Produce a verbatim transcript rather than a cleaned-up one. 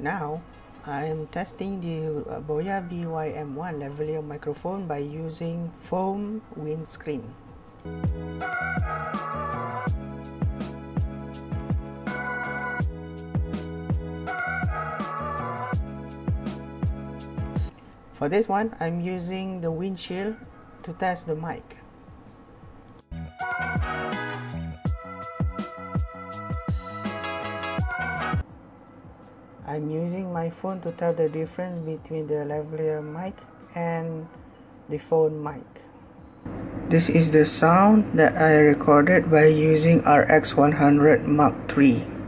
Now, I am testing the Boya B Y M one lavalier microphone by using foam windscreen. For this one, I'm using the windshield to test the mic. I'm using my phone to tell the difference between the lavalier mic and the phone mic. This is the sound that I recorded by using R X one hundred Mark three.